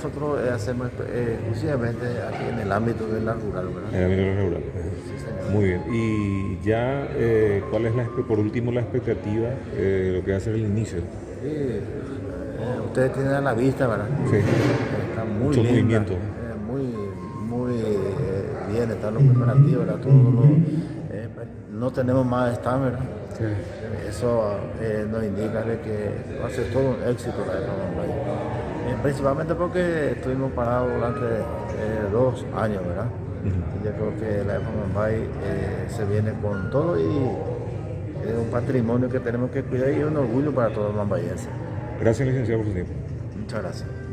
nosotros hacemos exclusivamente aquí en el ámbito de la rural, ¿verdad? En el ámbito rural. Sí, señor. Muy bien. Y ya, ¿cuál es por último la expectativa de lo que va a ser el inicio? Sí, ustedes tienen a la vista, ¿verdad? Sí. Está muy Mucho linda, movimiento. muy bien, están los preparativos, ¿verdad? No tenemos más stand, ¿verdad? Sí. Eso nos indica de que va a ser todo un éxito la Expo Mambay. Principalmente porque estuvimos parados durante 2 años, ¿verdad? Y yo creo que la Expo Mambay se viene con todo y es un patrimonio que tenemos que cuidar y un orgullo para todos los mambayenses. Gracias, licenciado, por su tiempo. Muchas gracias.